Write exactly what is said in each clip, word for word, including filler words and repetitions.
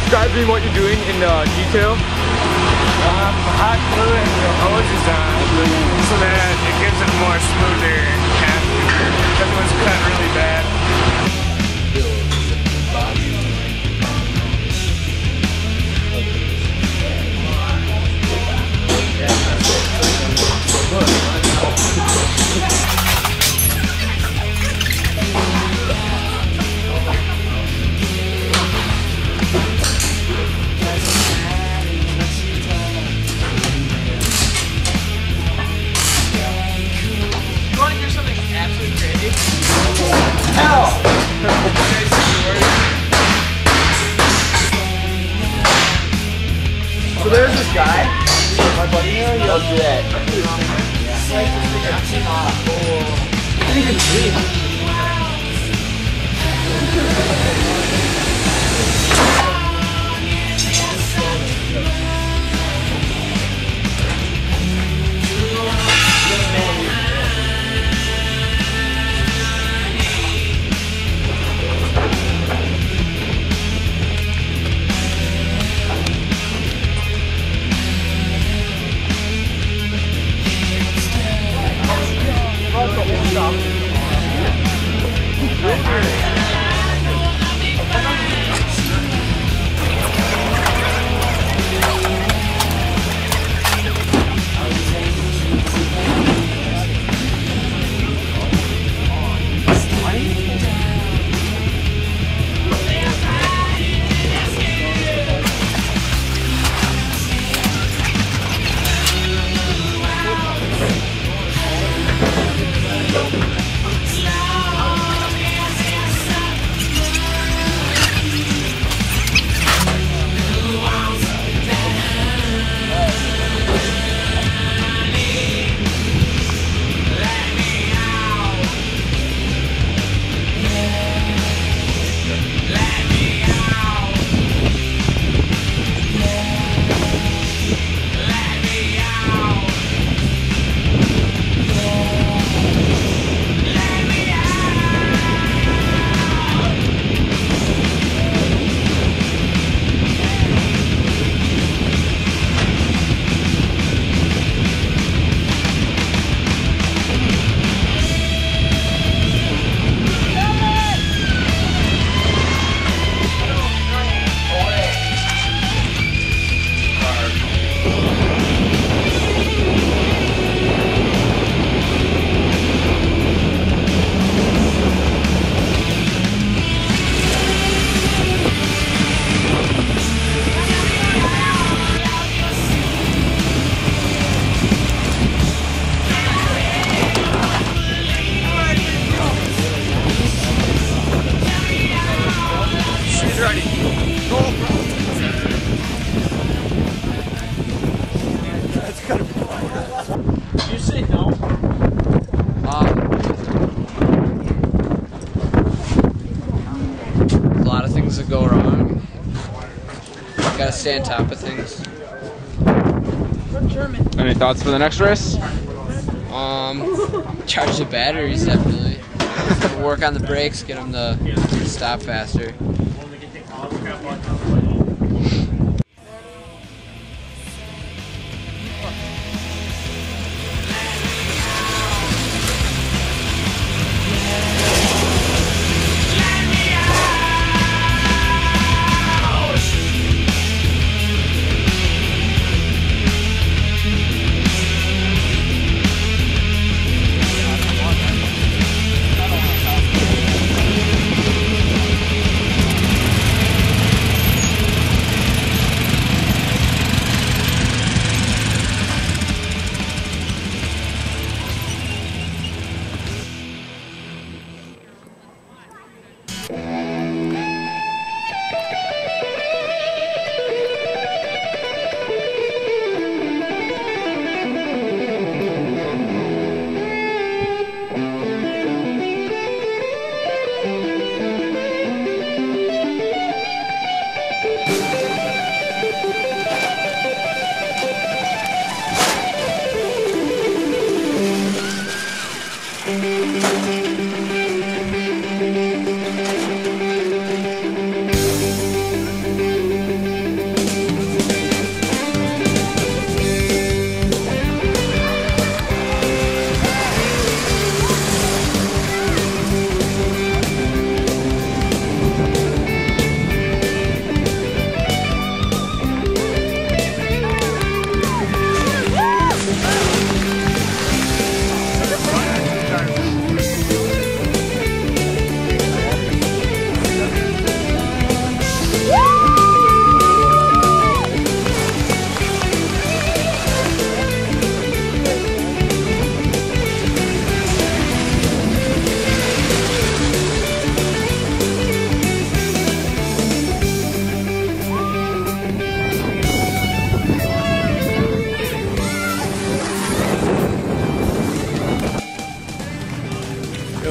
describe me what you're doing in uh, detail? Um, hot glue and the hoses on so that it gives it a more smoother path because it was cut really bad. So there's this guy, my buddy here, he does that. I think it's green. You say no? Um, a lot of things that go wrong. Gotta stay on top of things. Any thoughts for the next race? Um, charge the batteries definitely. Work on the brakes, get them to stop faster.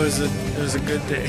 was a it was a good day.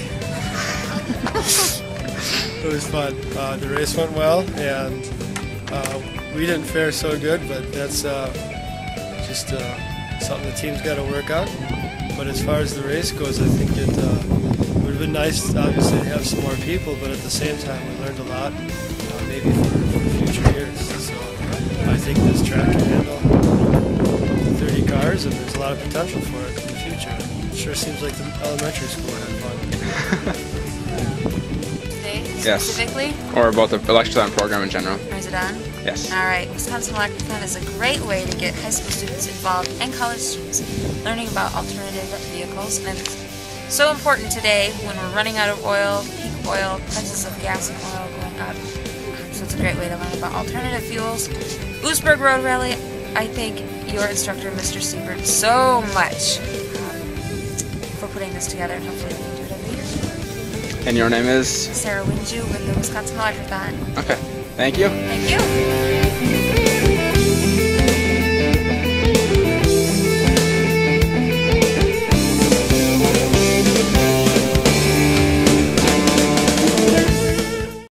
It was fun. Uh, the race went well, and uh, we didn't fare so good, but that's uh, just uh, something the team's got to work out. But as far as the race goes, I think it uh, would have been nice, obviously, to have some more people, but at the same time, we learned a lot, uh, maybe for, for future years. So I think this track can handle thirty cars, and there's a lot of potential for it in the future. It sure seems like the elementary school had fun. Today, Yes. specifically? Or about the electric program in general. Or is it on? Yes. All right. Wisconsin Electric is a great way to get high school students involved and college students learning about alternative vehicles. And it's so important today when we're running out of oil, peak oil, prices of gas and oil going up. So it's a great way to learn about alternative fuels. Oostburg Road Rally, I thank your instructor, Mister Siebert, so much um, for putting this together. And hopefully we can do it every year. And your name is? Sarah Winju with the Wisconsin Electric. Okay. Thank you. Thank you.